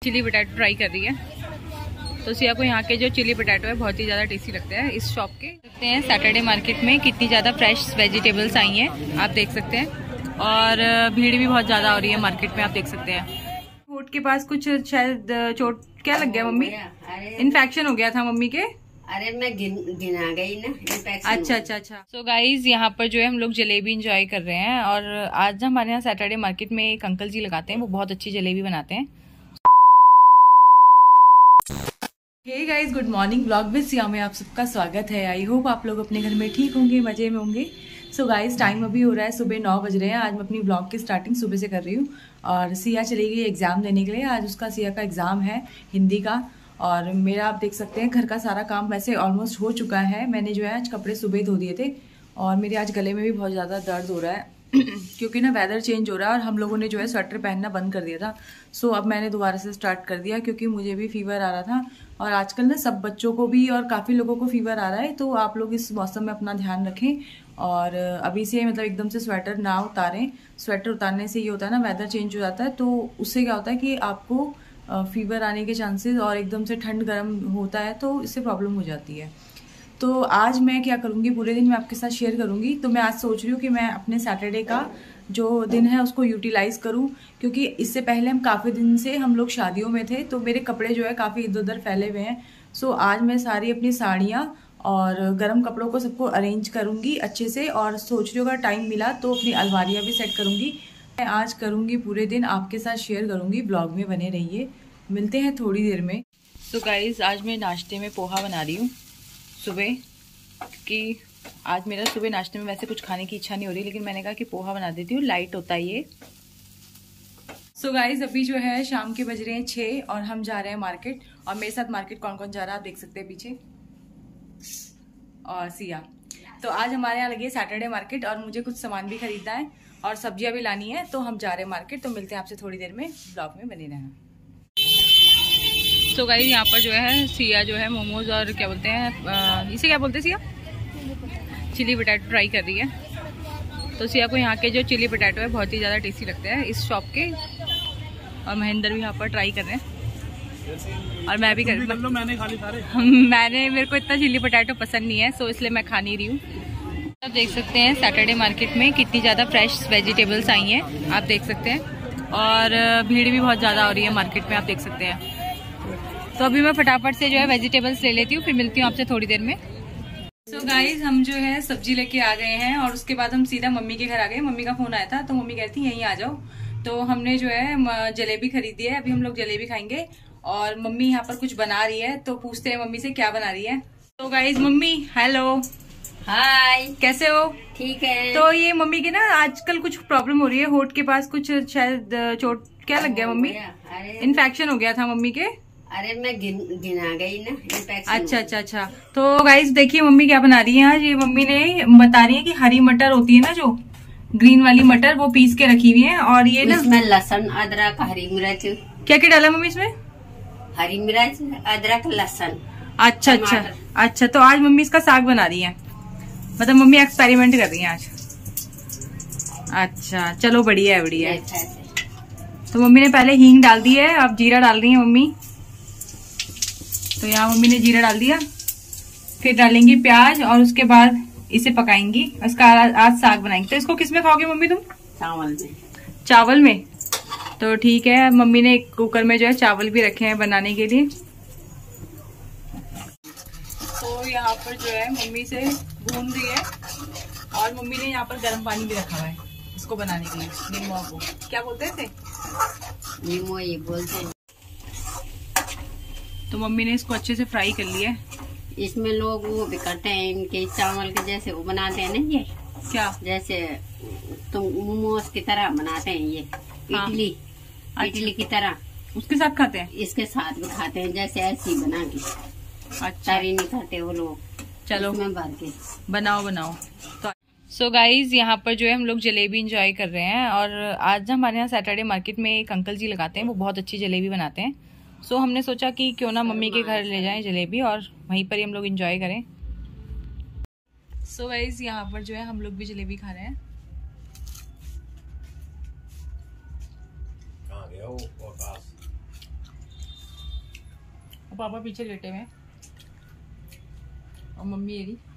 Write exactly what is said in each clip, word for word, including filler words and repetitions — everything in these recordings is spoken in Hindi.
चिली पोटैटो ट्राई कर रही है। तो सिया को यहाँ के जो चिली पोटैटो है बहुत ही ज़्यादा टेस्टी लगते हैं इस शॉप के। देखते हैं सैटरडे मार्केट में कितनी ज़्यादा फ्रेश वेजिटेबल्स आई हैं, आप देख सकते हैं। और भीड़ भी बहुत ज़्यादा हो रही है मार्केट में, आप देख सकते हैं। होठ के पास कुछ शायद चोट क्या लग गया मम्मी? इन्फेक्शन हो गया था मम्मी के। अरे मैं गिन गिना गई ना। अच्छा अच्छा अच्छा। सो गाइज यहाँ पर जो है हम लोग जलेबी इंजॉय कर रहे हैं। और आज ना हमारे यहाँ सैटरडे मार्केट में एक अंकल जी लगाते हैं, वो बहुत अच्छी जलेबी बनाते हैं। Hey guys, good morning. Blog with Siya में आप सबका स्वागत है। आई होप आप लोग अपने घर में ठीक होंगे, मजे में होंगे। सो गाइज टाइम अभी हो रहा है सुबह नौ बज रहे हैं। आज मैं अपनी ब्लॉग की स्टार्टिंग सुबह से कर रही हूँ। और सिया चली गई एग्जाम देने के लिए। आज उसका सिया का एग्जाम है हिंदी का। और मेरा आप देख सकते हैं घर का सारा काम वैसे ऑलमोस्ट हो चुका है। मैंने जो है आज कपड़े सुबह धो दिए थे। और मेरे आज गले में भी बहुत ज़्यादा दर्द हो रहा है क्योंकि ना वेदर चेंज हो रहा है और हम लोगों ने जो है स्वेटर पहनना बंद कर दिया था। सो अब मैंने दोबारा से स्टार्ट कर दिया क्योंकि मुझे भी फीवर आ रहा था। और आजकल ना सब बच्चों को भी और काफ़ी लोगों को फीवर आ रहा है। तो आप लोग इस मौसम में अपना ध्यान रखें और अभी से मतलब एकदम से स्वेटर ना उतारें। स्वेटर उतारने से ये होता है ना, वेदर चेंज हो जाता है तो उससे क्या होता है कि आपको फीवर आने के चांसेस और एकदम से ठंड गर्म होता है तो इससे प्रॉब्लम हो जाती है। तो आज मैं क्या करूँगी, पूरे दिन मैं आपके साथ शेयर करूँगी। तो मैं आज सोच रही हूँ कि मैं अपने सैटरडे का जो दिन है उसको यूटिलाइज़ करूँ, क्योंकि इससे पहले हम काफ़ी दिन से हम लोग शादियों में थे तो मेरे कपड़े जो है काफ़ी इधर उधर फैले हुए हैं। सो आज मैं सारी अपनी साड़ियाँ और गर्म कपड़ों को सबको अरेंज करूँगी अच्छे से। और सोच रही हूँ अगर टाइम मिला तो अपनी अलमारियाँ भी सेट करूँगी। मैं आज करूँगी, पूरे दिन आपके साथ शेयर करूँगी। ब्लॉग में बने रहिए, मिलते हैं थोड़ी देर में। तो गाइज़ आज मैं नाश्ते में पोहा बना रही हूँ सुबह, कि आज मेरा सुबह नाश्ते में वैसे कुछ खाने की इच्छा नहीं हो रही, लेकिन मैंने कहा कि पोहा बना देती हूँ, लाइट होता है ये। सो गाइज अभी जो है शाम के बज रहे हैं छः और हम जा रहे हैं मार्केट। और मेरे साथ मार्केट कौन कौन जा रहा है आप देख सकते हैं पीछे, और सिया। तो आज हमारे यहाँ लगी है सैटरडे मार्केट और मुझे कुछ सामान भी खरीदना है और सब्जियां भी लानी है। तो हम जा रहे हैं मार्केट। तो मिलते हैं आपसे थोड़ी देर में, ब्लॉग में बने रहना। तो गाइस यहाँ पर जो है सिया जो है मोमोज और क्या बोलते हैं, इसे क्या बोलते हैं सिया, चिली पोटैटो ट्राई कर रही है। तो सिया को यहाँ के जो चिली पोटैटो है बहुत ही ज़्यादा टेस्टी लगते हैं इस शॉप के। और महेंद्र भी यहाँ पर ट्राई कर रहे हैं और मैं भी कर रही हूँ। मैंने खा ली सारे। मैंने मेरे को इतना चिली पोटैटो पसंद नहीं है, सो इसलिए मैं खा नहीं रही हूँ। आप देख सकते हैं सैटरडे मार्केट में कितनी ज़्यादा फ्रेश वेजिटेबल्स आई हैं, आप देख सकते हैं। और भीड़ भी बहुत ज़्यादा हो रही है मार्केट में, आप देख सकते हैं। तो अभी मैं फटाफट से जो है वेजिटेबल्स ले लेती हूँ, फिर मिलती हूँ आपसे थोड़ी देर में। सो so गाइज हम जो है सब्जी लेके आ गए हैं और उसके बाद हम सीधा मम्मी के घर आ गए। मम्मी का फोन आया था तो मम्मी कहती यहीं आ जाओ। तो हमने जो है जलेबी खरीदी है, अभी हम लोग जलेबी खाएंगे। और मम्मी यहाँ पर कुछ बना रही है तो पूछते हैं मम्मी से क्या बना रही है। तो गाइज मम्मी हेलो, हाय, कैसे हो? ठीक है। तो ये मम्मी की ना आजकल कुछ प्रॉब्लम हो रही है, होठ के पास कुछ शायद चोट क्या लग गया मम्मी? इन्फेक्शन हो गया था मम्मी के। अरे मैं गिन गिना गई ना। अच्छा अच्छा अच्छा। तो गाइस देखिए मम्मी क्या बना रही है आज। ये मम्मी ने बता रही है कि हरी मटर होती है ना, जो ग्रीन वाली मटर, वो पीस के रखी हुई है। और ये ना इसमें लहसुन, अदरक, हरी मिर्च। क्या क्या डाला मम्मी इसमें? हरी मिर्च, अदरक, लहसुन। अच्छा अच्छा अच्छा। तो आज मम्मी इसका साग बना रही है, मतलब मम्मी एक्सपेरिमेंट कर रही है आज। अच्छा चलो बढ़िया है, बढ़िया है। तो मम्मी ने पहले हींग डाल दी है, अब जीरा डाल रही है मम्मी। तो यहाँ मम्मी ने जीरा डाल दिया, फिर डालेंगी प्याज और उसके बाद इसे पकाएंगी। इसका आज साग बनाएंगे। तो इसको किसमें खाओगे मम्मी तुम? चावल में। चावल में? तो ठीक है, मम्मी ने एक कुकर में जो है चावल भी रखे हैं बनाने के लिए। तो यहाँ पर जो है मम्मी से भून रही है और मम्मी ने यहाँ पर गर्म पानी भी रखा हुआ है इसको बनाने के लिए। नीमो को क्या बोलते हैं इसे? नीमो ये बोलते हैं। तो मम्मी ने इसको अच्छे से फ्राई कर लिया है। इसमें लोग वो भी करते हैं, इनके चावल के जैसे वो बनाते हैं ना, ये क्या जैसे तुम मोमोज की तरह बनाते हैं ये। हाँ। इडली इडली की तरह उसके साथ खाते हैं, इसके साथ भी खाते हैं, जैसे ऐसी बना के। अच्छा, तारी नहीं खाते वो लोग। चलो मैं भर के बनाओ बनाओ। तो सो गाइज यहाँ पर जो है हम लोग जलेबी इंजॉय कर रहे हैं। और आज ना हमारे यहाँ सैटरडे मार्केट में एक अंकल जी लगाते हैं, वो बहुत अच्छी जलेबी बनाते हैं। सो so, हमने सोचा कि क्यों ना मम्मी के घर ले जाएं जलेबी और वहीं पर ही हम लोग एंजॉय करें। सो so गाइस यहाँ पर जो है हम लोग भी जलेबी खा रहे हैं। पापा पीछे लेटे हुए हैं और मम्मी ये रही।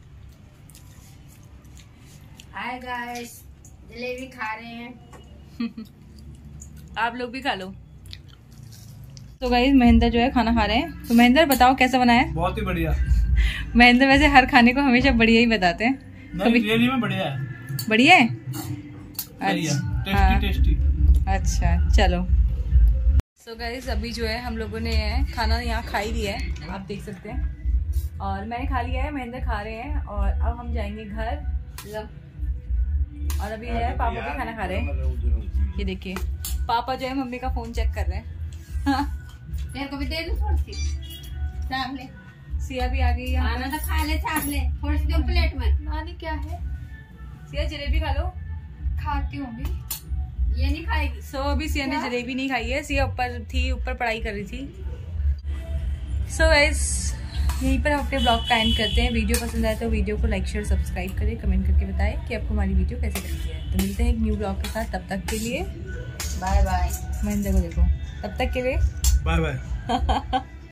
हाय गाइस, जलेबी खा रहे हैं। आप लोग भी खा लो। तो गाइस महेंद्र जो है खाना खा रहे हैं। तो महेंद्र बताओ कैसा बना है? बहुत ही बढ़िया। महेंद्र वैसे हर खाने को हमेशा बढ़िया ही बताते हैं। नहीं, रियली में बढ़िया है। बढ़िया है? बढ़िया, टेस्टी हाँ। टेस्टी। अच्छा चलो। सो गाइस अभी जो है हम लोगों ने खाना यहाँ खा ही लिया है, आप देख सकते हैं। और मैंने खा लिया है, महेंद्र खा रहे हैं और अब हम जाएंगे घर। और अभी है पापा भी खाना खा रहे हैं। ये देखिए पापा जो है मम्मी का फोन चेक कर रहे हैं। हाँ। तेरे को भी दे दूं थोड़ी सी चाप ले। सिया भी आ गई है। खाना तो खा ले, चाप ले थोड़ी सी प्लेट में। नानी क्या है? सिया जलेबी खा लो। खाती हूँ भी। ये नहीं खाएगी। सो so, अभी सिया ने जलेबी नहीं खाई है। सिया ऊपर थी, ऊपर पढ़ाई कर रही थी। सो so, गाइस यहीं पर हम अपने ब्लॉग का एंड करते हैं। वीडियो पसंद आए तो वीडियो को लाइक शेयर सब्सक्राइब करें, कमेंट करके बताएं कि आपको हमारी वीडियो कैसे लगती है। तो मिलते हैं एक न्यू ब्लॉग के साथ, तब तक के लिए बाय बाय। महेंद्र को देखो, तब तक के लिए बाय बाय।